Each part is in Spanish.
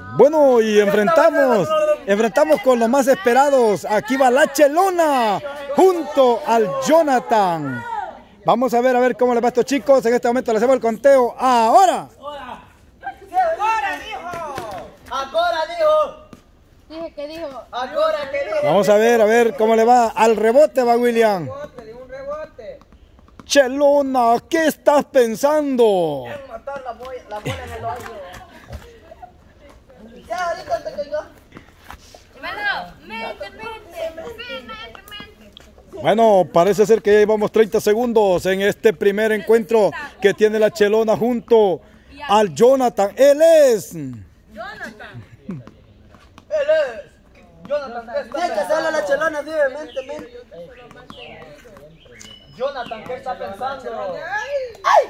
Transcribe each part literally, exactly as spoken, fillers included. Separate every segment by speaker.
Speaker 1: Bueno, y enfrentamos, enfrentamos con los más esperados. Aquí va la Chelona junto al Jonathan. Vamos a ver, a ver cómo les va a estos chicos. En este momento les hacemos el conteo. ¡Ahora!
Speaker 2: ¡Ahora, dijo! ¡Ahora, dijo!
Speaker 3: Dije que dijo.
Speaker 2: ¡Ahora, que dijo!
Speaker 1: Vamos a ver, a ver cómo le va. Al rebote va William.
Speaker 2: Un rebote.
Speaker 1: Chelona, ¿qué estás pensando?
Speaker 2: Quiero matar la bola, la bola en el hoyo. Ya, ahorita te cayó.
Speaker 3: Bueno, mente, mente, mente, mente.
Speaker 1: Bueno, parece ser que ya llevamos treinta segundos en este primer encuentro que tiene la Chelona junto al Jonathan. Él es...
Speaker 3: Jonathan.
Speaker 2: Él es. Jonathan, ¿qué está pensando? Sale la Chelona, dime, mente, mente. Jonathan, ¿qué está pensando? ¡Ay!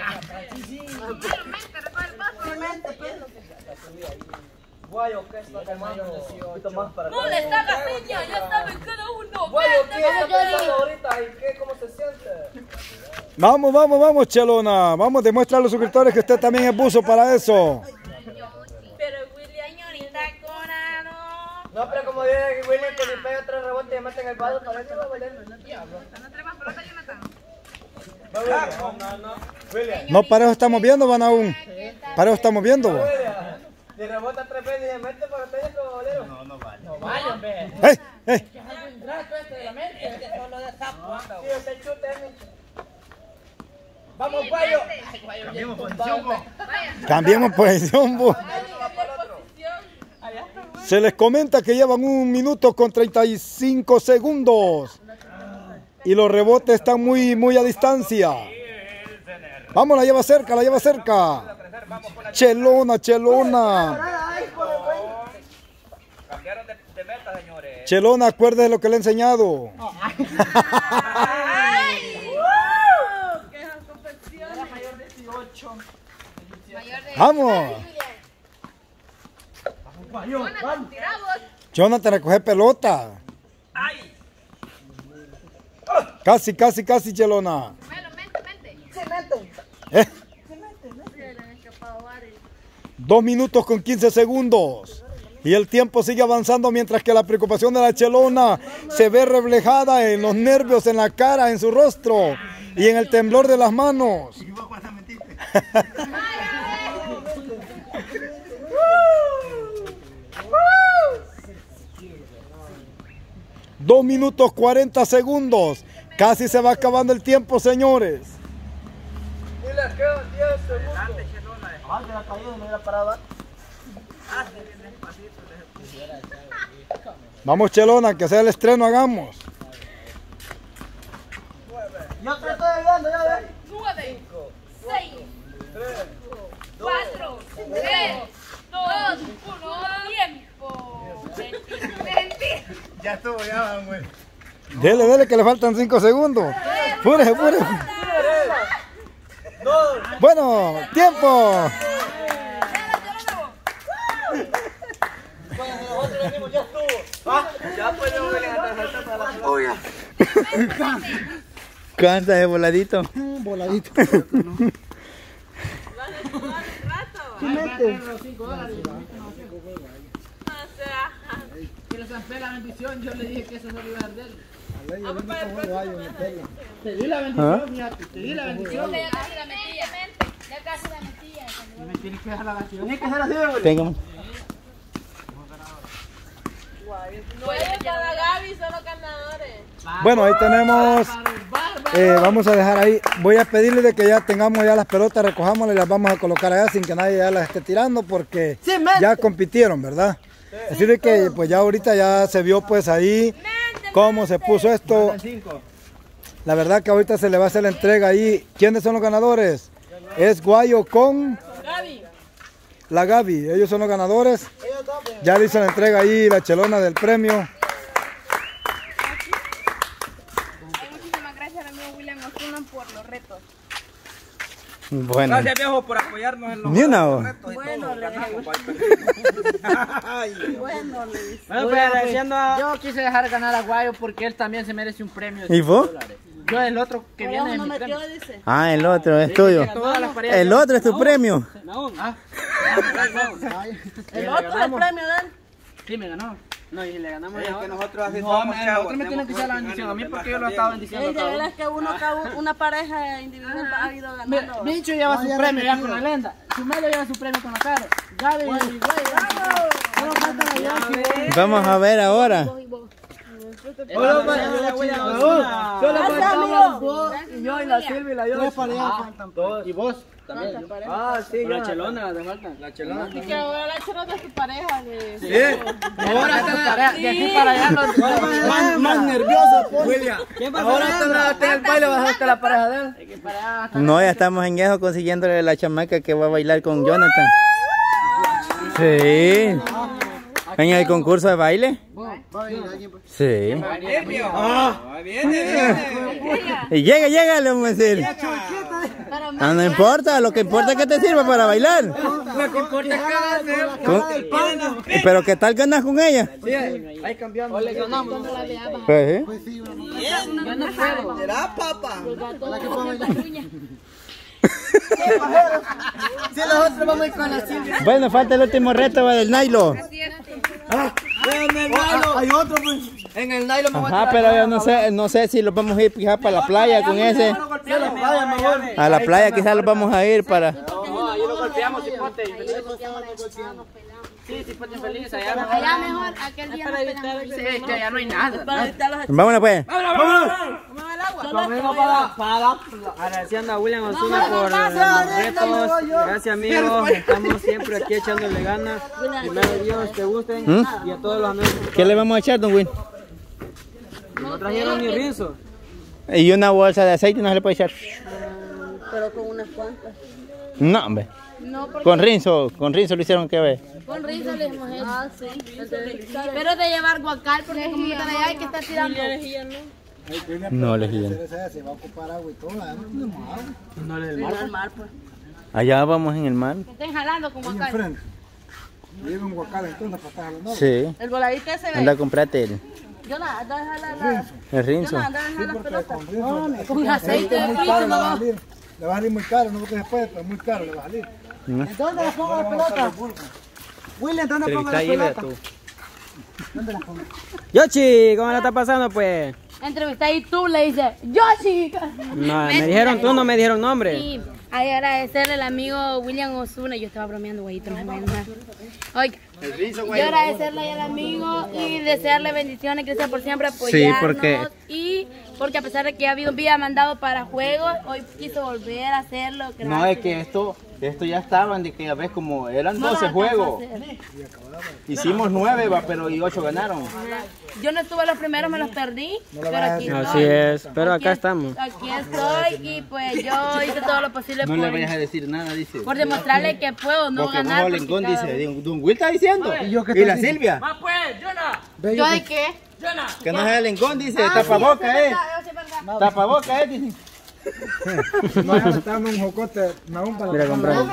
Speaker 2: Guayo, ¿qué está tomando? Un poquito más para
Speaker 3: No le está gaseña, ya saben cada uno.
Speaker 2: Guayo, ¿qué está pensando ahorita? ¿Y qué? ¿Cómo se siente?
Speaker 1: Vamos, vamos, vamos, Chelona. Vamos, demuestra a los suscriptores que usted también es buzo para eso.
Speaker 3: Pero William ahorita corano.
Speaker 2: No, pero como dice William que le pega tres rebotes y le meten el palo, para eso va a valer.
Speaker 3: ¿No traes más pelota, Jonathan?
Speaker 2: No, no, no. William.
Speaker 1: No, para eso estamos viendo, van aún. Para eso estamos viendo. Vos.
Speaker 2: William. Si rebota tres veces y se mete para que tenga como bolero. No, no vale. No vale, hombre.
Speaker 1: ¡Hey! ¡Hey!
Speaker 2: Sí, usted chute, vamos, Guayo. Cambiemos posición, vos.
Speaker 1: Cambiemos posición, vos. Se les comenta que llevan un minuto con treinta y cinco segundos. Y los rebotes están muy, muy a distancia. Vamos, la lleva cerca, la lleva cerca. Chelona, Chelona.
Speaker 2: Cambiaron de, de meta, señores.
Speaker 1: Chelona, acuérdese lo que le he enseñado.
Speaker 3: ¡Ay! ¡Qué confección!
Speaker 2: Era mayor de dieciocho.
Speaker 3: Mayor de...
Speaker 1: Vamos.
Speaker 3: Jonathan, tiramos.
Speaker 1: Jonathan, recoge pelota.
Speaker 2: ¡Ay!
Speaker 1: Casi, casi, casi, Chelona.
Speaker 3: Bueno, mente, mente.
Speaker 2: Sí, mente.
Speaker 1: ¿Eh?
Speaker 3: Se le han escapado varios.
Speaker 1: Dos minutos con quince segundos. Y el tiempo sigue avanzando mientras que la preocupación de la Chelona se ve reflejada en los nervios, en la cara, en su rostro y en el temblor de las manos. Dos minutos cuarenta segundos. Casi se va acabando el tiempo, señores.
Speaker 2: Y les quedan diez segundos. Antes la caída no era parado.
Speaker 1: Vamos, Chelona, que sea el estreno, hagamos.
Speaker 2: Yo te estoy ayudando, ya ves.
Speaker 3: Nueve, seis, cuatro, tres, dos, uno, tiempo. Mente.
Speaker 2: Ya estuvo, ya van, güey.
Speaker 1: Dele, dele, que le faltan cinco segundos. Púrese, púrese.
Speaker 2: Dos.
Speaker 1: Bueno, tiempo.
Speaker 2: Nosotros venimos, ya estuvo. Ah, ya podemos levantar saltar para la olla.
Speaker 4: Canta de voladito.
Speaker 1: Voladito.
Speaker 5: Que le zampé la bendición, yo le dije que eso no lo iba a arder. Te di la bendición, fíjate, te di la bendición.
Speaker 3: Ya casi la metía, ya casi la metía.
Speaker 5: Me tienes que dejar la bendición.
Speaker 2: Tienes que hacer así, güey.
Speaker 4: Tengamos.
Speaker 3: No es para Gaby, solo ganadores.
Speaker 1: Bueno, ahí tenemos. Eh, vamos a dejar ahí. Voy a pedirle de que ya tengamos ya las pelotas, recojámoslas y las vamos a colocar allá sin que nadie ya las esté tirando porque ya compitieron, ¿verdad? Así de que pues ya ahorita ya se vio pues ahí cómo se puso esto. La verdad que ahorita se le va a hacer la entrega ahí. ¿Quiénes son los ganadores? Es Guayo con
Speaker 3: Gaby.
Speaker 1: la Gaby. Ellos son los ganadores. Ya le hizo la entrega ahí la Chelona del premio.
Speaker 3: Muchísimas gracias al amigo William Osuna por los retos.
Speaker 4: Bueno.
Speaker 2: Gracias, viejo, por apoyarnos en los
Speaker 1: Ni una, vos.
Speaker 2: retos y
Speaker 3: Bueno,
Speaker 2: todo.
Speaker 3: le-
Speaker 2: Ganamos, pues.
Speaker 3: Bueno, Luis.
Speaker 2: Bueno, pues agradeciendo a...
Speaker 5: Yo quise dejar ganar a Guayo porque él también se merece un premio de
Speaker 1: ¿Y
Speaker 5: cinco
Speaker 1: vos?
Speaker 5: dólares. Yo el otro que
Speaker 2: Por
Speaker 5: viene
Speaker 2: eso
Speaker 5: de
Speaker 2: no
Speaker 5: mi
Speaker 2: metió,
Speaker 5: premio.
Speaker 2: dice.
Speaker 4: Ah, el otro es tuyo.
Speaker 5: Todas las paredes.
Speaker 4: El otro es tu premio.
Speaker 5: Ah.
Speaker 2: El otro es el premio de él.
Speaker 5: Sí, me ganó. No, y si le ganamos
Speaker 2: Es
Speaker 5: a
Speaker 2: que nosotros así
Speaker 5: no,
Speaker 2: somos,
Speaker 5: me-
Speaker 2: chavos,
Speaker 5: otro me tiene que hacer la bendición a mí porque yo lo estaba bendiciendo.
Speaker 2: Sí, de verdad es que uno, cada- una pareja individual ha ido ganando.
Speaker 5: Bicho lleva su premio ya con la lenda. Chumelo lleva su premio con la cara. Gaby, güey. Solo falta la Yoshi.
Speaker 4: Vamos a ver ahora.
Speaker 5: Solo falta vos y yo y la Silvia y la Yoshi. Faltan todos. Y vos también.
Speaker 2: Ah, sí,
Speaker 5: La chelona te faltan. La chelona.
Speaker 3: Y que ahora la chorota es tu pareja. De...
Speaker 2: Sí.
Speaker 5: Ahora está de aquí para allá los
Speaker 2: Más, más nervioso, William. Ahora está en el baile, bajaste la pareja de él.
Speaker 4: No, ya estamos en eso consiguiéndole la chamaca que va a bailar con Jonathan. Sí. ¿En el concurso de baile? Sí.
Speaker 2: Ah, viene, viene.
Speaker 4: Y llega, llega, le vamos a decir. Ah, no importa, lo que importa es que te sirva para bailar.
Speaker 2: Lo que importa es que
Speaker 4: Con- Pero ¿qué tal ganas con ella?
Speaker 2: ahí cambiando. Le ganamos.
Speaker 4: Pues, ¿sí?
Speaker 2: Yo no puedo. ¿Será, papá? Si nosotros vamos a ir con la Silvia.
Speaker 4: Bueno, falta el último reto va del Nailo.
Speaker 2: En el Nailo. Hay otro, pues. En el Nailo me voy a
Speaker 4: Ajá, pero yo no sé, no sé si los vamos a ir quizás para la playa con ese. A la playa quizás los vamos a ir para...
Speaker 5: No, ahí lo golpeamos, cipote. Sí, cipote feliz. Allá
Speaker 3: Allá mejor, aquel día nos pegamos.
Speaker 5: Sí, es que allá no hay nada.
Speaker 2: Para evitar los
Speaker 4: Vámonos pues.
Speaker 5: Conmigo para, para agradeciendo a William Osuna por los retos. Gracias amigos, estamos siempre aquí echándole ganas. Primero Dios, te gusten
Speaker 4: ¿Mm?
Speaker 5: y a todos los amigos.
Speaker 4: ¿Qué le vamos a echar, don Will?
Speaker 5: No trajeron ni rinzo.
Speaker 4: Y una bolsa de aceite no se le puede echar.
Speaker 2: pero con unas cuantas.
Speaker 4: No, hombre.
Speaker 3: No, porque
Speaker 4: Con Rinzo, con Rinzo lo hicieron que ver.
Speaker 3: con risa le hemos hecho.
Speaker 2: Ah, sí.
Speaker 3: Pero de llevar guacal, porque como están allá hay que estar tirando.
Speaker 4: No le giran.
Speaker 1: Se va a ocupar agua y todo, no tenemos agua.
Speaker 5: No le
Speaker 2: No el mar, pues.
Speaker 4: Allá vamos en el mar.
Speaker 3: Que estén jalando con
Speaker 1: Ahí
Speaker 3: guacal.
Speaker 1: enfrente. Lleva un guacal entonces para estar jalando.
Speaker 4: Sí.
Speaker 2: El voladito ese
Speaker 4: Anda a
Speaker 2: ve.
Speaker 4: comprarte el,
Speaker 2: Yo nada, anda a dejar la. la-
Speaker 4: el
Speaker 2: Yo
Speaker 4: Rinzo.
Speaker 2: nada, anda a dejar las
Speaker 1: Porque
Speaker 2: pelotas.
Speaker 1: con Rinzo,
Speaker 2: Con aceite de
Speaker 1: es muy
Speaker 2: frito,
Speaker 1: caro, le va a
Speaker 2: no.
Speaker 1: salir. Le va a salir muy caro, no porque se puede, pero muy caro le va a salir.
Speaker 2: ¿Dónde las pongo las pelotas? William, ¿dónde pongo las pelotas?
Speaker 5: Yoshi, ¿cómo la está pasando pues?
Speaker 3: Entrevisté y tú le dices, Yoshi.
Speaker 5: No, me dijeron tú, no me dijeron nombre.
Speaker 3: Sí, hay que agradecerle al amigo William Osuna. Yo estaba bromeando, güeyito, no se me vaya a enojar. Oiga, yo agradecerle al amigo y desearle bendiciones, gracias por siempre apoyarnos.
Speaker 4: porque-
Speaker 3: Y porque a pesar de que ha habido un día mandado para juegos, hoy quiso volver a hacerlo.
Speaker 4: No,
Speaker 3: gracias.
Speaker 4: es que esto, esto ya estaban de que ya ves como eran
Speaker 3: No lo
Speaker 4: doce
Speaker 3: alcanzó a
Speaker 4: juegos.
Speaker 3: hacer.
Speaker 4: Hicimos nueve, va, pero y ocho ganaron.
Speaker 3: Yo no estuve los primeros, me los perdí, pero aquí estoy.
Speaker 5: Así es, pero
Speaker 3: Aquí
Speaker 5: acá
Speaker 3: es-
Speaker 5: estamos.
Speaker 3: Aquí estoy y pues yo hice todo lo posible
Speaker 4: No
Speaker 3: por,
Speaker 4: le vayas a decir nada, dice.
Speaker 3: por demostrarle que puedo no
Speaker 4: Porque
Speaker 3: ganar.
Speaker 4: vos
Speaker 3: porque
Speaker 4: Lengón
Speaker 3: cada
Speaker 4: dice,
Speaker 3: uno-
Speaker 4: Don Will está diciendo. ¿Y,
Speaker 1: yo qué
Speaker 4: la
Speaker 1: estoy
Speaker 4: Silvia.
Speaker 3: ¿Yo de qué?
Speaker 4: Que no es el Lengón, dice, tapaboca, eh. Tapaboca, eh, dice.
Speaker 1: No, ya me está dando un jocote, Nahum, para
Speaker 5: Mira, compramos.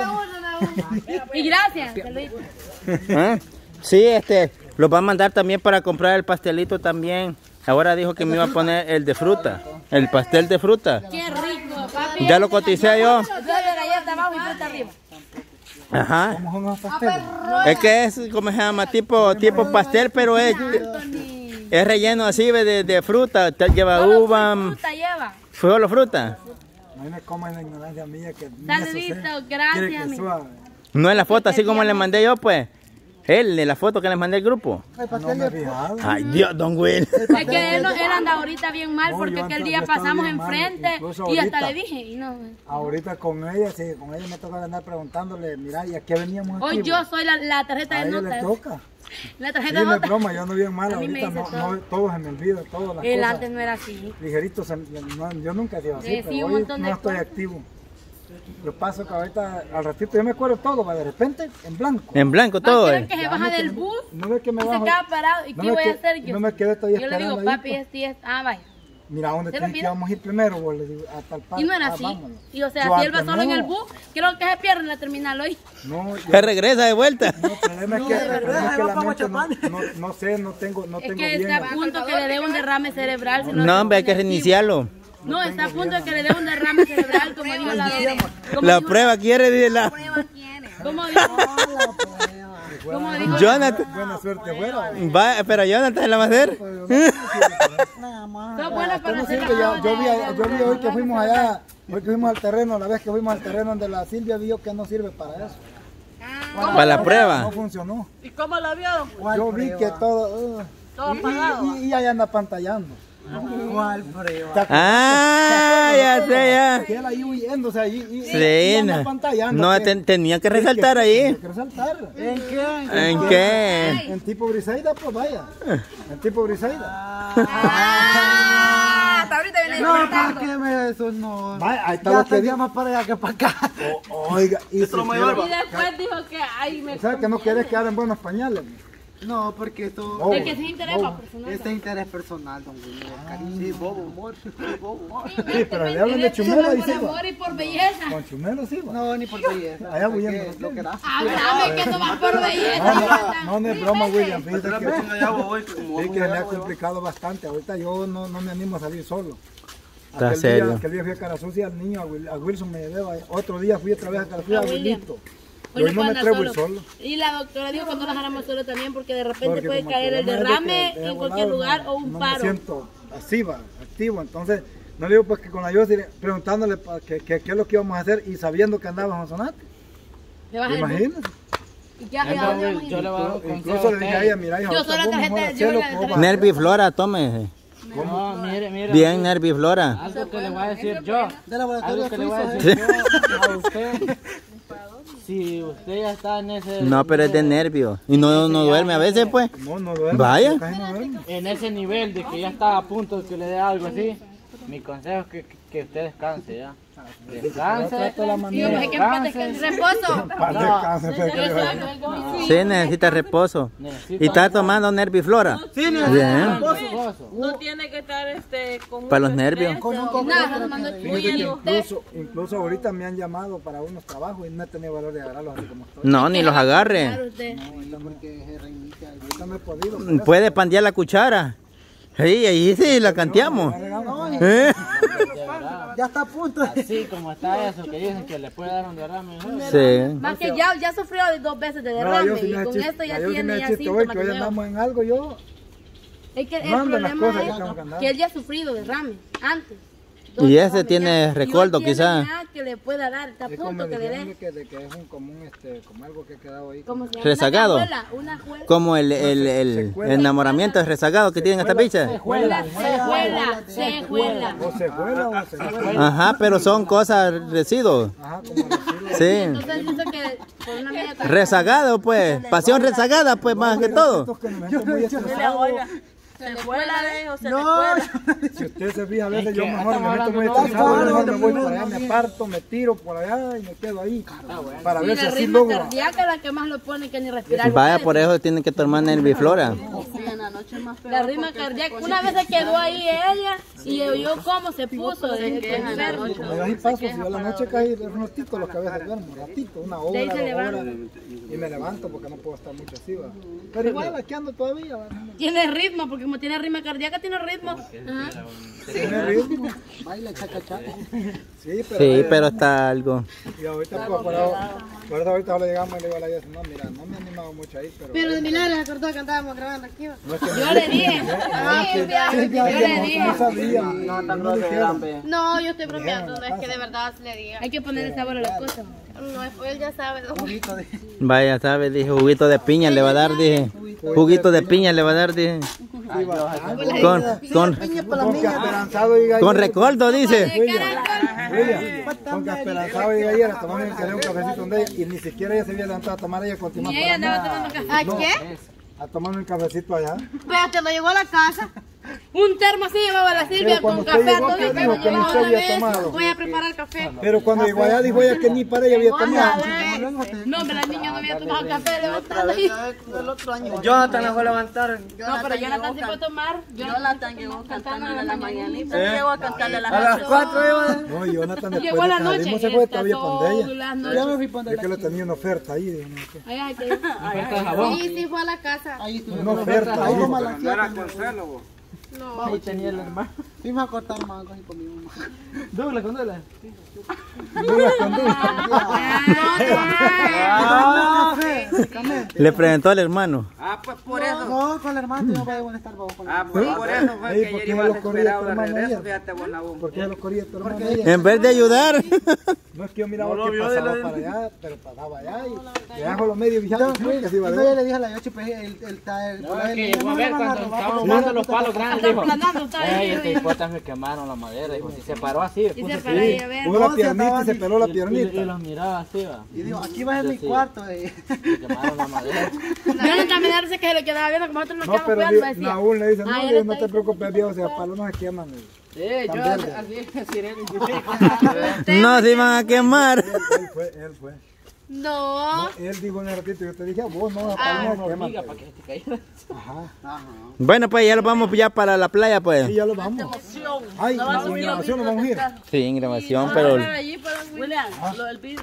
Speaker 3: Y gracias, saludito.
Speaker 4: ¿Ah? Sí, este, los va a mandar también para comprar el pastelito también. Ahora dijo que me iba a poner el de fruta, el pastel de fruta.
Speaker 3: Qué rico, papi.
Speaker 4: Ya lo coticé yo.
Speaker 3: Yo de galleta abajo y fruta arriba.
Speaker 4: Ajá.
Speaker 1: ¿Cómo son los pasteles?
Speaker 4: Es que es, como se llama, tipo, tipo pastel, pero es, es relleno así de, de fruta. Te- Lleva
Speaker 3: Solo
Speaker 4: uva,
Speaker 3: fruta lleva.
Speaker 4: solo fruta.
Speaker 1: A mí me comen la ignorancia mía que ni
Speaker 3: Saludito,
Speaker 1: eso sé.
Speaker 3: gracias,
Speaker 1: Quiere que
Speaker 3: amigo.
Speaker 1: suave.
Speaker 4: No en la foto, así como le mandé yo, pues. Él, de la foto que le mandé al grupo.
Speaker 1: No me he fijado.
Speaker 4: Ay, Dios, don Will.
Speaker 3: Es que él, no- él anda ahorita bien mal
Speaker 1: No,
Speaker 3: porque
Speaker 1: yo
Speaker 3: aquel
Speaker 1: antes-
Speaker 3: día
Speaker 1: yo estaba
Speaker 3: pasamos
Speaker 1: bien mal,
Speaker 3: enfrente
Speaker 1: incluso
Speaker 3: y hasta
Speaker 1: ahorita.
Speaker 3: le dije y no.
Speaker 1: Ahorita con ella, sí, con ella me toca andar preguntándole, mira, ¿y a qué veníamos aquí?
Speaker 3: Hoy yo soy la, la tarjeta
Speaker 1: A
Speaker 3: de
Speaker 1: ella le
Speaker 3: notas.
Speaker 1: toca.
Speaker 3: La
Speaker 1: Sí,
Speaker 3: tarjeta
Speaker 1: no
Speaker 3: de
Speaker 1: es
Speaker 3: notas.
Speaker 1: broma, yo ando bien mal
Speaker 3: A mí me
Speaker 1: ahorita,
Speaker 3: dice
Speaker 1: no,
Speaker 3: todo.
Speaker 1: no, todo se me olvida, todas las
Speaker 3: Él
Speaker 1: cosas.
Speaker 3: antes no era así.
Speaker 1: Ligerito, se- no, yo nunca he sido así,
Speaker 3: Sí, sí,
Speaker 1: pero
Speaker 3: un
Speaker 1: hoy
Speaker 3: montón de
Speaker 1: no estoy
Speaker 3: cosas.
Speaker 1: activo. Lo paso que ahorita, al ratito, yo me acuerdo todo, va de repente, en blanco.
Speaker 4: En blanco
Speaker 3: ¿Va a
Speaker 4: todo.
Speaker 3: creer
Speaker 4: eh.
Speaker 3: que se
Speaker 1: Ya
Speaker 3: baja
Speaker 1: me
Speaker 3: del
Speaker 1: quedé-
Speaker 3: bus
Speaker 1: no ve que me
Speaker 3: y se
Speaker 1: bajo.
Speaker 3: queda parado? ¿Y
Speaker 1: No
Speaker 3: qué
Speaker 1: me
Speaker 3: voy a
Speaker 1: que-
Speaker 3: hacer yo?
Speaker 1: no me quedé todavía
Speaker 3: Yo le digo,
Speaker 1: esperando ahí,
Speaker 3: papi,
Speaker 1: pues.
Speaker 3: este es... Ah, vaya.
Speaker 1: Mira, ¿a dónde
Speaker 3: ¿Se lo
Speaker 1: tienes que
Speaker 3: pido?
Speaker 1: vamos a ir primero? Vos le digo, a tal parte.
Speaker 3: Y no era
Speaker 1: Ah,
Speaker 3: así.
Speaker 1: vámonos.
Speaker 3: Y o sea,
Speaker 1: Yo
Speaker 3: si él va
Speaker 1: antes
Speaker 3: solo en
Speaker 1: no.
Speaker 3: el bus, creo que se pierde en la terminal hoy.
Speaker 1: No, yo,
Speaker 4: Se regresa de vuelta.
Speaker 1: no, el problema es que, el problema es que la mente no, no, no sé, no tengo, no
Speaker 3: Es
Speaker 1: tengo
Speaker 3: que
Speaker 1: bien.
Speaker 3: está a punto que le dé un derrame cerebral. si no
Speaker 4: No,
Speaker 3: se
Speaker 4: hombre, hay que
Speaker 3: pone activo.
Speaker 4: reiniciarlo.
Speaker 3: No, está a punto de que le dé un derrame cerebral, como dijo la doctora.
Speaker 4: La prueba quiere, dice la...
Speaker 3: ¿Cómo dijo? ¿Cómo dijo?
Speaker 4: Jonathan.
Speaker 1: Buena suerte fuera.
Speaker 4: Va, pero Jonathan la va a hacer.
Speaker 3: Son buenas para
Speaker 1: ¿Cómo
Speaker 3: hacer
Speaker 1: sirve? Ya- Yo vi,
Speaker 3: ahora.
Speaker 1: yo vi hoy que fuimos allá, hoy que fuimos al terreno, la vez que fuimos al terreno donde la Silvia vio que no sirve para eso.
Speaker 4: Para la
Speaker 1: No
Speaker 4: prueba.
Speaker 1: funcionó.
Speaker 2: ¿Y cómo la vieron?
Speaker 1: Yo vi que todo... uh,
Speaker 2: Todo
Speaker 1: y-
Speaker 2: apagado.
Speaker 1: y, y, y ahí anda pantallando.
Speaker 2: ¿Cuál prueba?
Speaker 4: Ah, ya sé, ya.
Speaker 1: Que él ahí huyendo, o sea, y, y, y
Speaker 4: Sí,
Speaker 1: anda
Speaker 4: no,
Speaker 1: pantallando.
Speaker 4: no
Speaker 1: que-
Speaker 4: ten- tenía que
Speaker 1: es que-
Speaker 4: resaltar
Speaker 1: Hay
Speaker 4: ahí.
Speaker 1: que resaltar.
Speaker 2: ¿En qué?
Speaker 4: ¿En qué?
Speaker 1: En tipo Briseida, pues vaya. En tipo Briseida.
Speaker 3: Ah, hasta ahorita viene
Speaker 2: No,
Speaker 3: despertando.
Speaker 2: ¿para qué me eso? No.
Speaker 1: Vaya, ahí está
Speaker 2: Ya
Speaker 1: lo que
Speaker 2: tenía
Speaker 1: dijo.
Speaker 2: más para allá que para acá.
Speaker 1: Oiga, y si quiere-
Speaker 3: Y después dijo que ay me
Speaker 1: o sea, que no querés quedar en buenos pañales.
Speaker 2: No, porque esto...
Speaker 1: No.
Speaker 3: es que se interesa personal.
Speaker 2: Este es interés personal, don Wilmer. Sí, bobo, amor. Bobo, amor.
Speaker 1: Sí, pero le hablan de chumelo ahí
Speaker 3: por
Speaker 1: sí va.
Speaker 3: amor y por belleza.
Speaker 1: Con chumelo sí va.
Speaker 2: No, ni por belleza.
Speaker 1: Allá huyendo.
Speaker 2: Porque Lo que da.
Speaker 3: Háblame que no vas por
Speaker 1: No,
Speaker 3: belleza.
Speaker 1: no, no, no es broma, William. Fíjate que,
Speaker 2: como
Speaker 1: sí que me ha complicado bastante. Ahorita yo no, no me animo a salir solo.
Speaker 4: Está
Speaker 1: Aquel
Speaker 4: serio.
Speaker 1: Día, aquel día fui a Cara Sucia al niño, a, Wil- a Wilson me llevé. vaya. Otro día fui otra vez a Cara Sucia a
Speaker 3: A William.
Speaker 1: Wilito. Y
Speaker 3: Hoy
Speaker 1: hoy no me
Speaker 3: puedo
Speaker 1: atrevo a
Speaker 3: andar
Speaker 1: ir solo.
Speaker 3: Y la doctora dijo que no dejáramos solo también porque de repente
Speaker 1: Porque
Speaker 3: puede
Speaker 1: como
Speaker 3: caer el
Speaker 1: problema es de
Speaker 3: derrame
Speaker 1: que de
Speaker 3: en cualquier
Speaker 1: volado
Speaker 3: lugar
Speaker 1: no-
Speaker 3: o un
Speaker 1: no
Speaker 3: paro.
Speaker 1: me siento así, va, activo. Entonces, no le digo pues que con la Yossi preguntándole pa- que qué es lo que íbamos a hacer y sabiendo que andábamos en Sonate.
Speaker 3: ¿Me vas a ir?
Speaker 1: Imagínate.
Speaker 3: ¿Y qué haces? ¿A dónde vamos a ir?
Speaker 5: Yo le voy a dar un consejo
Speaker 1: Incluso
Speaker 5: a
Speaker 1: le dije a
Speaker 5: usted.
Speaker 1: ella, mira, hija,
Speaker 3: Yo
Speaker 1: ahorita
Speaker 3: soy la
Speaker 1: vos
Speaker 3: tarjeta
Speaker 1: mejor
Speaker 3: de- yo
Speaker 1: hacelo,
Speaker 3: la
Speaker 1: pues,
Speaker 3: tarjeta-
Speaker 1: va.
Speaker 4: Nerviflora, tome.
Speaker 5: No, mire, mire.
Speaker 4: Bien, Nerviflora.
Speaker 5: Algo que le voy a decir yo.
Speaker 2: De laboratorio
Speaker 5: Algo que le voy a
Speaker 2: suizo,
Speaker 5: decir yo a usted. Si usted ya está en ese...
Speaker 4: No, pero es de nervio. Y no, no duerme a veces, pues.
Speaker 1: No, no duerme.
Speaker 4: Vaya.
Speaker 1: yo casi no duermo.
Speaker 5: En ese nivel de que ya está a punto de que le dé algo así, mi consejo es que, que usted descanse ya. Descanse.
Speaker 1: Trato la
Speaker 3: Sí,
Speaker 1: manera.
Speaker 3: pues, que en paz descanse. Reposo.
Speaker 1: Para descanse, pues, que yo-
Speaker 3: Exacto.
Speaker 4: Sí, necesita reposo.
Speaker 5: Necesita
Speaker 4: Y está tomando Nerviflora.
Speaker 2: Sí, no,
Speaker 4: Bien.
Speaker 5: reposo.
Speaker 6: No tiene que estar este con
Speaker 4: Para los
Speaker 6: mucho
Speaker 4: nervios.
Speaker 6: estrés,
Speaker 2: Con un
Speaker 6: o-
Speaker 2: coco.
Speaker 3: Nada, no mando
Speaker 1: Fíjate que
Speaker 3: chuy usted.
Speaker 1: incluso, incluso ahorita me han llamado para unos trabajos y no he tenido valor de agarrarlos así como estoy.
Speaker 4: No, ni los agarre.
Speaker 3: Claro, usted.
Speaker 1: Ahorita no he podido. por eso.
Speaker 4: Puede pandear la cuchara. Sí, ahí sí la canteamos. ¿Eh?
Speaker 2: Ya está a punto.
Speaker 5: Así como está eso, que dicen que le puede dar un derrame. ¿no?
Speaker 4: Sí.
Speaker 3: Más que ya, ya sufrió dos veces de
Speaker 1: No,
Speaker 3: derrame
Speaker 1: yo sí
Speaker 3: y
Speaker 1: me
Speaker 3: con
Speaker 1: chiste,
Speaker 3: esto ya
Speaker 1: yo sí
Speaker 3: tiene
Speaker 1: me
Speaker 3: ya
Speaker 1: chiste hoy
Speaker 3: síntomas
Speaker 1: que hoy
Speaker 3: de nuevo.
Speaker 1: andamos en algo, yo
Speaker 3: Es que el
Speaker 1: No andan las
Speaker 3: problema
Speaker 1: cosas que
Speaker 3: es
Speaker 1: tengo que andar.
Speaker 3: que él ya ha sufrido derrame antes.
Speaker 4: Y
Speaker 3: Dos
Speaker 4: ese
Speaker 3: derrames
Speaker 4: tiene
Speaker 3: ya.
Speaker 4: recuerdo,
Speaker 3: Y hoy tiene
Speaker 4: quizá.
Speaker 3: ya que le pueda dar, está a
Speaker 1: es como
Speaker 3: punto
Speaker 1: me
Speaker 3: que le
Speaker 1: dijeron
Speaker 3: dé.
Speaker 1: de que, de que es un común, este, como algo que ha quedado ahí.
Speaker 3: ¿Cómo se llama?
Speaker 4: Rezagado.
Speaker 3: Una cajuela, una juela.
Speaker 4: Como el, el, el enamoramiento es rezagado que tienen esta picha.
Speaker 3: Secuela, secuela, secuela.
Speaker 1: O se vuela o se vuela.
Speaker 4: Ajá, pero son cosas residuos.
Speaker 1: Ajá, como decirlo.
Speaker 4: Sí.
Speaker 3: Entonces dice que por una media
Speaker 4: Rezagado, pues. Pasión rezagada, pues, más que todo.
Speaker 1: Que me siento muy estresado.
Speaker 6: Se le cuela de o se
Speaker 2: No,
Speaker 6: le cuela.
Speaker 1: Si usted se fija, a veces
Speaker 5: Es
Speaker 1: yo
Speaker 5: que
Speaker 1: mejor me
Speaker 5: estamos
Speaker 1: meto muy
Speaker 5: hablando de
Speaker 1: estresado,
Speaker 2: otro,
Speaker 1: mejor me
Speaker 2: no,
Speaker 1: voy
Speaker 2: no,
Speaker 1: para allá,
Speaker 2: no,
Speaker 1: me parto, me tiro por allá y me quedo ahí. Para
Speaker 3: Y
Speaker 1: ver si
Speaker 3: la
Speaker 1: así
Speaker 3: ritmo
Speaker 1: logro.
Speaker 3: cardíaca es la que más lo pone que ni respirar.
Speaker 4: Vaya, por eso tienen que tomar Nerviflora.
Speaker 3: La rima cardíaca, una vez se quedó ahí ella y oyó cómo se puso de de enfermo.
Speaker 1: Me da paso, si yo a la noche caí un ratito, los que a veces duermo, un ratito, una hora,
Speaker 3: De ahí se
Speaker 1: dos
Speaker 3: levanta.
Speaker 1: horas, y me levanto porque no puedo estar mucho así, va. Pero igual aquí ando todavía, va.
Speaker 3: Tiene ritmo, porque como tiene rima cardíaca, tiene ritmo. Ajá.
Speaker 1: Tiene ritmo.
Speaker 2: baila chaca chaca.
Speaker 1: Sí, pero,
Speaker 4: Sí, pero está algo.
Speaker 1: y ahorita pues, por, ahora- por eso ahorita le llegamos y le digo a la Jess, no, mira, no me he animado mucho ahí, pero...
Speaker 3: Pero de milagro se acordó que andábamos grabando aquí.
Speaker 1: no es que
Speaker 3: Yo le dije. Yo le dije.
Speaker 1: no sabía,
Speaker 5: No,
Speaker 1: y
Speaker 5: tan
Speaker 1: no dijeron.
Speaker 5: grande.
Speaker 7: No, yo estoy bromeando, no es que de verdad le diga.
Speaker 3: Hay que ponerle sabor a las cosas.
Speaker 7: No, él ya sabe. ¿no?
Speaker 4: Vaya, sabe, dije, juguito de piña le va a dar, dije. Juguito de piña le va a dar, dije. Con, con,
Speaker 1: Con que esperanzado diga
Speaker 4: con
Speaker 1: ayer,
Speaker 4: recuerdo, dice.
Speaker 1: William, con que esperanzado diga ayer a tomar un, un cafecito donde ella, y ni siquiera ella se había levantado a tomar, ella continuaba
Speaker 3: Y ella andaba tomando café.
Speaker 7: ¿A qué?
Speaker 1: a tomarme un cafecito allá.
Speaker 7: Espérate, no llegó a la casa.
Speaker 3: Un termo así llevaba la Silvia
Speaker 1: Pero cuando
Speaker 3: con
Speaker 1: usted
Speaker 3: café.
Speaker 1: llegó,
Speaker 3: Todo
Speaker 1: ¿qué
Speaker 3: el
Speaker 1: dijo?
Speaker 3: tiempo
Speaker 1: Que ni
Speaker 3: llevaba
Speaker 1: usted
Speaker 3: una
Speaker 1: había
Speaker 3: vez.
Speaker 1: tomado.
Speaker 7: Voy a preparar café.
Speaker 1: Pero cuando llegó allá dijo ella que ni para ella había tomado.
Speaker 3: No, pero la niña no había tomado café, levantando ahí.
Speaker 5: Jonathan la fue a levantar.
Speaker 3: No, pero Jonathan sí fue a tomar.
Speaker 6: Jonathan llegó cantando en la mañanita.
Speaker 5: ¿Eh?
Speaker 6: Llegó a cantarle a las
Speaker 5: A las cuatro iba.
Speaker 1: No, Jonathan después
Speaker 3: Llegó a
Speaker 1: de
Speaker 3: la
Speaker 1: que
Speaker 3: noche.
Speaker 1: salimos se fue todavía con ella.
Speaker 3: Las noches.
Speaker 1: Es que le tenía una oferta ahí. digo, no sé.
Speaker 3: Ay, ay, que-
Speaker 5: Oferta de jabón.
Speaker 7: Sí, sí, fue a la casa.
Speaker 1: Una oferta ahí.
Speaker 5: No era Consuelo.
Speaker 7: No.
Speaker 5: Ahí tenía el hermano.
Speaker 2: Fuimos a cortar mangos y comimos.
Speaker 5: Douglas, con Douglas.
Speaker 1: Douglas con Douglas.
Speaker 5: Ah,
Speaker 4: Le presentó al hermano.
Speaker 2: Ah, pues por eso.
Speaker 8: No, con el hermano no va a molestar vos.
Speaker 2: Ah, pues por eso fue
Speaker 1: Ey,
Speaker 2: que
Speaker 1: ¿por
Speaker 2: ayer
Speaker 1: qué
Speaker 2: iba
Speaker 1: no
Speaker 2: a
Speaker 1: lo corría
Speaker 2: esperar
Speaker 1: tu
Speaker 2: de
Speaker 1: hermano
Speaker 2: regreso,
Speaker 1: ayer?
Speaker 2: fíjate, Bonabón.
Speaker 1: ¿Por qué lo corría tu hermano ella?
Speaker 4: En vez de ayudar.
Speaker 1: No es que yo miraba que pasaba para allá, pero pasaba allá y le dejo los medios vigilantes que se iba a
Speaker 8: Yo
Speaker 1: ver.
Speaker 8: ya le dije a la Yoshi, pues él está...
Speaker 5: No, es que llegó a ver cuando estaban jugando los palos grandes, dijo, ey, este hipotas me quemaron la madera, dijo, si se paró así,
Speaker 3: Y se
Speaker 5: puso
Speaker 3: para ahí a ver.
Speaker 1: Puso la
Speaker 8: No, si
Speaker 1: piernita y
Speaker 8: andaban
Speaker 1: se
Speaker 8: y-
Speaker 1: peló la
Speaker 5: y, y, y
Speaker 1: piernita.
Speaker 5: los miraba así, va.
Speaker 8: Y digo, aquí vas en mi
Speaker 5: Sí.
Speaker 8: cuarto. Eh.
Speaker 5: Me quemaron la madera.
Speaker 3: Jonathan me dice que se lo quedaba viendo como nosotros nos
Speaker 1: No,
Speaker 3: quedamos
Speaker 1: pero
Speaker 3: cuidando,
Speaker 1: di-
Speaker 3: decía.
Speaker 1: Naúl le dice,
Speaker 3: Ah,
Speaker 1: no,
Speaker 3: él
Speaker 1: Dios,
Speaker 3: está
Speaker 1: no te
Speaker 3: ahí.
Speaker 1: preocupes, viejo, si a palo no se queman.
Speaker 5: Sí,
Speaker 1: Tan
Speaker 5: yo
Speaker 1: verde.
Speaker 5: así, sirena.
Speaker 4: No se iban a quemar.
Speaker 1: Él, él fue, él fue.
Speaker 7: No.
Speaker 1: No, él dijo en un ratito, yo te dije, a vos no, a palo no se queman.
Speaker 5: Hormiga para que te cayera.
Speaker 1: Ajá.
Speaker 4: Bueno, pues ya lo vamos ya para la playa, pues.
Speaker 1: Sí, ya lo vamos. Ay, en grabación nos vamos a ir.
Speaker 4: Sí, en grabación, pero...
Speaker 6: William, lo del vídeo.